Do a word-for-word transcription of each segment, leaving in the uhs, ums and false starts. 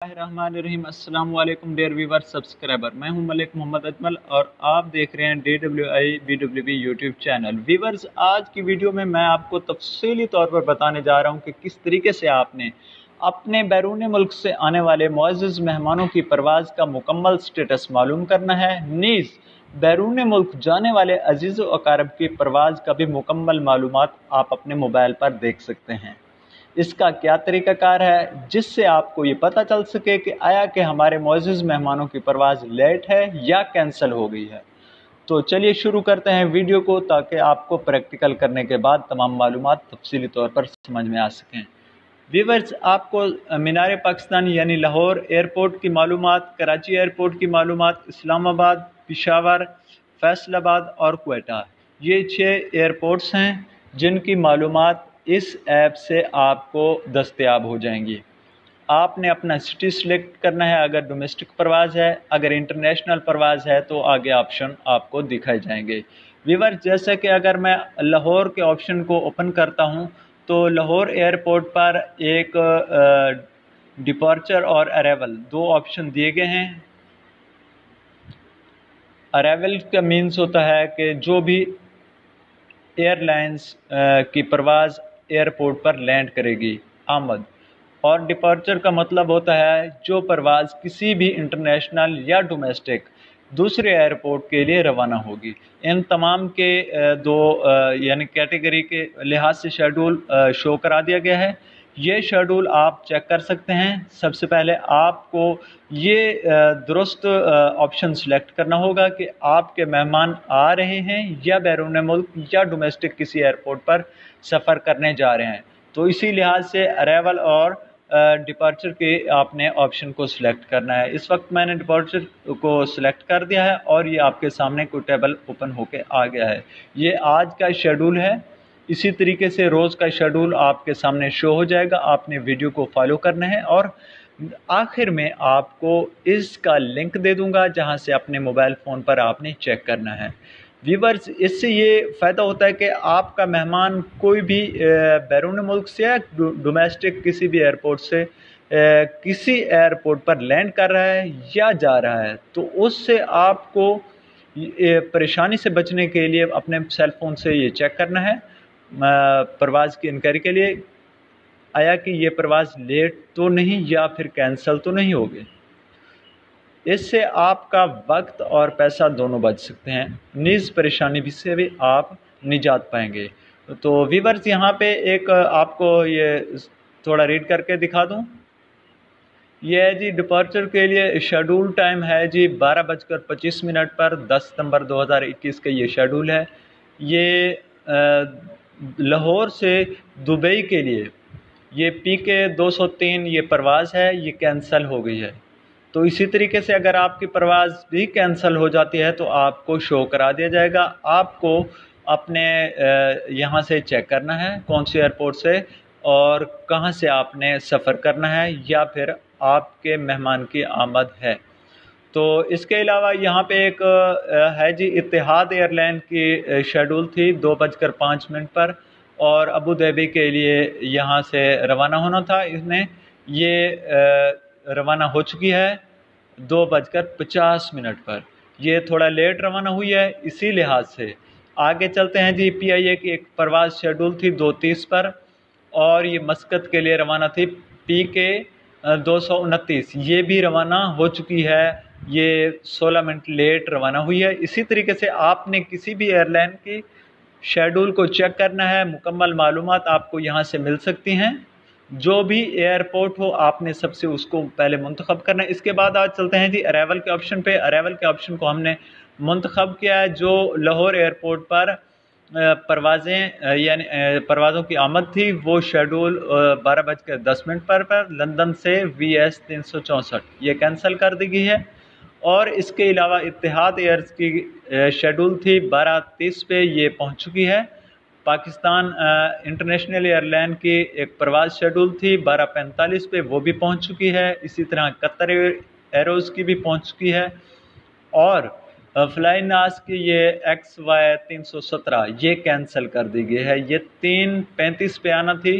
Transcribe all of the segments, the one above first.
रहमानिर्रहीम। अस्सलाम वालेकुम dear viewer subscriber, मैं हूं मलिक मोहम्मद अजमल और आप देख रहे हैं D W I B W B YouTube channel. Viewers, आज की वीडियो में मैं आपको तफसीली तौर पर बताने जा रहा हूं कि किस तरीके से आपने अपने बैरून मुल्क से आने वाले मुअज़्ज़ज़ मेहमानों की परवाज़ का मुकम्मल स्टेटस मालूम करना है। नीज़ बैरून मुल्क जाने वाले अजीज़ व अकारब की परवाज़ का भी मुकम्मल मालूमात आप अपने मोबाइल पर देख सकते हैं। इसका क्या तरीक़ाकार है जिससे आपको ये पता चल सके कि आया कि हमारे मुअज़्ज़ज़ मेहमानों की परवाज़ लेट है या कैंसिल हो गई है। तो चलिए शुरू करते हैं वीडियो को, ताकि आपको प्रैक्टिकल करने के बाद तमाम मालूमात तफसीली तौर पर समझ में आ सकें। व्यूअर्स, आपको मीनार पाकिस्तान यानी लाहौर एयरपोर्ट की मालूमात, कराची एयरपोर्ट की मालूमात, इस्लामाबाद, पेशावर, फैसलाबाद और क्वेटा, ये छः एयरपोर्ट्स हैं जिनकी मालूमात इस ऐप से आपको दस्तयाब हो जाएंगी। आपने अपना सिटी सिलेक्ट करना है अगर डोमेस्टिक परवाज़ है, अगर इंटरनेशनल परवाज़ है तो आगे ऑप्शन आपको दिखाए जाएंगे। व्यूअर्स, जैसे कि अगर मैं लाहौर के ऑप्शन को ओपन करता हूं तो लाहौर एयरपोर्ट पर एक डिपार्चर और अराइवल दो ऑप्शन दिए गए हैं। अराइवल का मीन्स होता है कि जो भी एयरलाइंस की परवाज़ एयरपोर्ट पर लैंड करेगी, आमद, और डिपार्चर का मतलब होता है जो परवाज़ किसी भी इंटरनेशनल या डोमेस्टिक दूसरे एयरपोर्ट के लिए रवाना होगी। इन तमाम के दो यानी कैटेगरी के लिहाज से शेड्यूल शो करा दिया गया है। ये शेड्यूल आप चेक कर सकते हैं। सबसे पहले आपको ये दुरुस्त ऑप्शन सेलेक्ट करना होगा कि आपके मेहमान आ रहे हैं या बैरून मुल्क या डोमेस्टिक किसी एयरपोर्ट पर सफ़र करने जा रहे हैं। तो इसी लिहाज से अराइवल और डिपार्चर के आपने ऑप्शन को सिलेक्ट करना है। इस वक्त मैंने डिपार्चर को सिलेक्ट कर दिया है और ये आपके सामने कोई टेबल ओपन होके आ गया है। ये आज का शेड्यूल है। इसी तरीके से रोज़ का शेड्यूल आपके सामने शो हो जाएगा। आपने वीडियो को फॉलो करना है और आखिर में आपको इसका लिंक दे दूंगा जहां से अपने मोबाइल फ़ोन पर आपने चेक करना है। व्यूवर्स, इससे ये फ़ायदा होता है कि आपका मेहमान कोई भी बैरून मुल्क से या डोमेस्टिक किसी भी एयरपोर्ट से किसी एयरपोर्ट पर लैंड कर रहा है या जा रहा है तो उससे आपको परेशानी से बचने के लिए अपने सेल फ़ोन से ये चेक करना है परवाज़ की इंक्वायरी के लिए, आया कि ये परवाज़ लेट तो नहीं या फिर कैंसिल तो नहीं हो गई। इससे आपका वक्त और पैसा दोनों बच सकते हैं। नीज़ परेशानी भी से भी आप निजात पाएंगे। तो व्यूअर्स, यहाँ पे एक आपको ये थोड़ा रीड करके दिखा दूँ। ये है जी, डिपार्चर के लिए शेड्यूल टाइम है जी बारह बजकर पच्चीस मिनट पर दस सितंबर दो हज़ार इक्कीस का ये शेड्यूल है। ये लाहौर से दुबई के लिए ये पी के दो सौ तीन ये परवाज़ है, ये कैंसिल हो गई है। तो इसी तरीके से अगर आपकी परवाज़ भी कैंसिल हो जाती है तो आपको शो करा दिया जाएगा। आपको अपने यहाँ से चेक करना है कौन से एयरपोर्ट से और कहाँ से आपने सफ़र करना है या फिर आपके मेहमान की आमद है। तो इसके अलावा यहाँ पे एक है जी, इत्तेहाद एयरलाइन की शेड्यूल थी दो बजकर पाँच मिनट पर और अबू धाबी के लिए यहाँ से रवाना होना था। इसने ये रवाना हो चुकी है दो बजकर पचास मिनट पर। ये थोड़ा लेट रवाना हुई है, इसी लिहाज से आगे चलते हैं जी। पी आई ए की एक परवाज़ शेड्यूल थी दो तीस पर और ये मस्कत के लिए रवाना थी पी के दो सौ उनतीस, ये भी रवाना हो चुकी है। ये सोलह मिनट लेट रवाना हुई है। इसी तरीके से आपने किसी भी एयरलाइन की शेड्यूल को चेक करना है। मुकम्मल मालूमात आपको यहाँ से मिल सकती हैं। जो भी एयरपोर्ट हो आपने सबसे उसको पहले मुंतखब करना है। इसके बाद आज चलते हैं जी अराइवल के ऑप्शन पे। अराइवल के ऑप्शन को हमने मुंतखब किया है। जो लाहौर एयरपोर्ट पर परवाज़ें यानी परवाज़ों की आमद थी वो शेड्यूल बारह बजकर दस मिनट पर पर लंदन से वी एस तीन सौ चौंसठ ये कैंसिल कर दी गई है। और इसके अलावा इत्तेहाद एयर्स की शेड्यूल थी बारह तीस पे, ये पहुंच चुकी है। पाकिस्तान इंटरनेशनल एयरलाइन की एक परवाज़ शेड्यूल थी बारह पैंतालीस पे, वो भी पहुंच चुकी है। इसी तरह कतर एरोज़ की भी पहुंच चुकी है। और फ्लाई नास की ये एक्स वाई तीन सौ सत्रह ये कैंसिल कर दी गई है। ये तीन पैंतीस पे आना थी,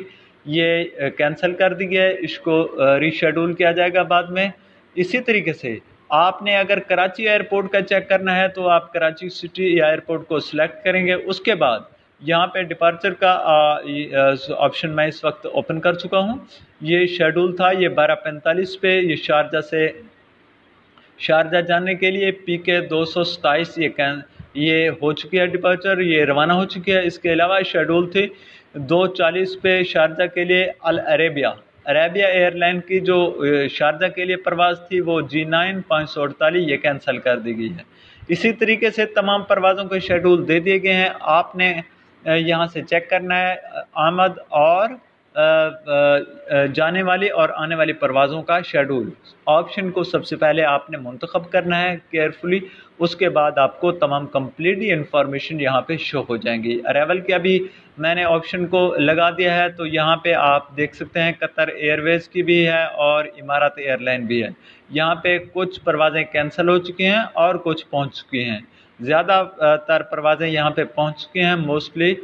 ये कैंसिल कर दी है, इसको रीशेड्यूल किया जाएगा बाद में। इसी तरीके से आपने अगर कराची एयरपोर्ट का चेक करना है तो आप कराची सिटी एयरपोर्ट को सिलेक्ट करेंगे। उसके बाद यहाँ पे डिपार्चर का ऑप्शन मैं इस वक्त ओपन कर चुका हूँ। ये शेड्यूल था, ये बारह पैंतालीस पे ये शारजा से शारजा जाने के लिए पी के दो सौ सताईस ये कैन ये हो चुकी है डिपार्चर, ये रवाना हो चुकी है। इसके अलावा शेड्यूल थी दो चालीस पे शारजा के लिए अल अरेबिया अरेबिया एयरलाइन की जो शारजा के लिए परवाज़ थी वो जी नाइन पाँच सौ अड़तालीस ये कैंसिल कर दी गई है। इसी तरीके से तमाम परवाज़ों के शेड्यूल दे दिए गए हैं। आपने यहाँ से चेक करना है आमद और जाने वाली और आने वाली परवाज़ों का शेड्यूल। ऑप्शन को सबसे पहले आपने मुंतखब करना है केयरफुली, उसके बाद आपको तमाम कंप्लीट इन्फॉर्मेशन यहाँ पे शो हो जाएंगी। अरेवल के अभी मैंने ऑप्शन को लगा दिया है, तो यहाँ पे आप देख सकते हैं कतर एयरवेज़ की भी है और इमारत एयरलाइन भी है। यहाँ पे कुछ परवाज़ें कैंसिल हो चुकी हैं और कुछ पहुँच चुकी हैं। ज़्यादातर परवाज़ें यहाँ पे पहुँच चुकी हैं, मोस्टली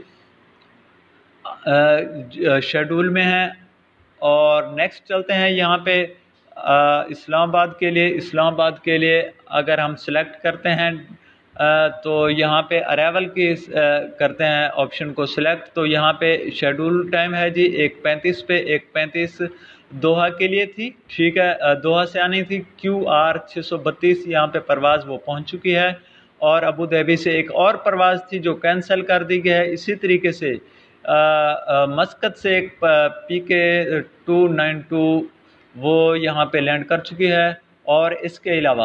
शेड्यूल में हैं। और नेक्स्ट चलते हैं यहाँ पे इस्लामाबाद के लिए। इस्लामाबाद के लिए अगर हम सिलेक्ट करते हैं तो यहाँ पे अरेवल की करते हैं ऑप्शन को सिलेक्ट, तो यहाँ पे शेड्यूल टाइम है जी एक पैंतीस पे एक पैंतीस दोहा के लिए थी, ठीक है। दोहा से आनी थी क्यू आर छः सौ बत्तीस, यहाँ पे परवाज़ वो पहुँच चुकी है। और अबू धाबी से एक और परवाज़ थी जो कैंसिल कर दी गई है। इसी तरीके से मस्कत से एक पी के टू नाइन टू वो यहाँ पे लैंड कर चुकी है। और इसके अलावा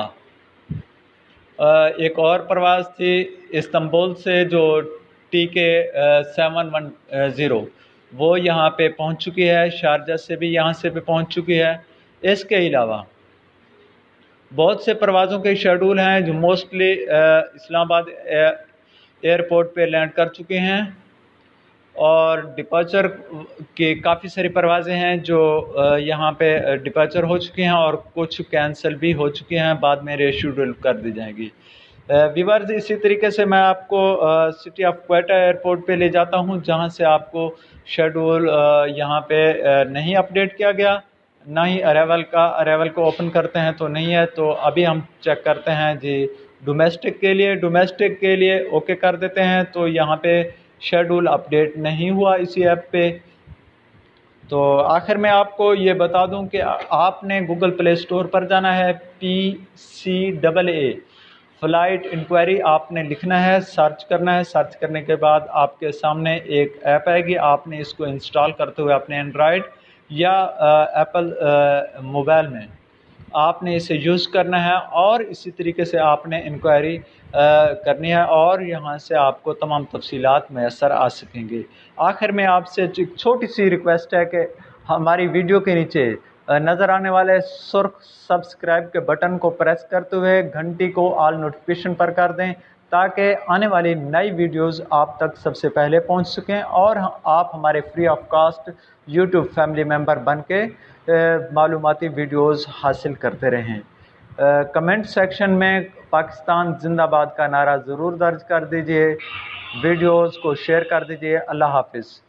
एक और परवाज़ थी इस्तांबुल से जो टी के सेवन वन ज़ीरो वो यहाँ पे पहुँच चुकी है। शारजा से भी यहाँ से भी पहुँच चुकी है। इसके अलावा बहुत से परवाज़ों के शेड्यूल हैं जो मोस्टली इस्लामाबाद एयरपोर्ट पे लैंड कर चुके हैं। और डिपार्चर के काफ़ी सारी परवाज़ें हैं जो यहाँ पे डिपार्चर हो चुकी हैं और कुछ कैंसिल भी हो चुकी हैं, बाद में रीशेड्यूल कर दी जाएंगी। व्यूअर्स, इसी तरीके से मैं आपको सिटी ऑफ क्वेटा एयरपोर्ट पे ले जाता हूँ जहाँ से आपको शेड्यूल यहाँ पे नहीं अपडेट किया गया, ना ही अरेवल का। अरेवल को ओपन करते हैं तो नहीं है, तो अभी हम चेक करते हैं जी डोमेस्टिक के लिए। डोमेस्टिक के लिए ओके कर देते हैं, तो यहाँ पे शेड्यूल अपडेट नहीं हुआ इसी ऐप पे। तो आखिर में आपको ये बता दूं कि आपने गूगल प्ले स्टोर पर जाना है, P C double A flight inquiry आपने लिखना है, सर्च करना है। सर्च करने के बाद आपके सामने एक ऐप आएगी, आपने इसको इंस्टॉल करते हुए अपने एंड्रॉयड या एप्पल मोबाइल में आपने इसे यूज़ करना है और इसी तरीके से आपने इंक्वायरी करनी है और यहाँ से आपको तमाम तफसीलात मैसर आ सकेंगे। आखिर में आपसे एक छोटी सी रिक्वेस्ट है कि हमारी वीडियो के नीचे नज़र आने वाले सुर्ख सब्सक्राइब के बटन को प्रेस करते हुए घंटी को ऑल नोटिफिकेशन पर कर दें, ताकि आने वाली नई वीडियोस आप तक सबसे पहले पहुंच सकें और आप हमारे free of cost YouTube family member बन के मालूमाती वीडियोस हासिल करते रहें। कमेंट सेक्शन में पाकिस्तान जिंदाबाद का नारा ज़रूर दर्ज कर दीजिए, वीडियोस को शेयर कर दीजिए। अल्लाह हाफिज़।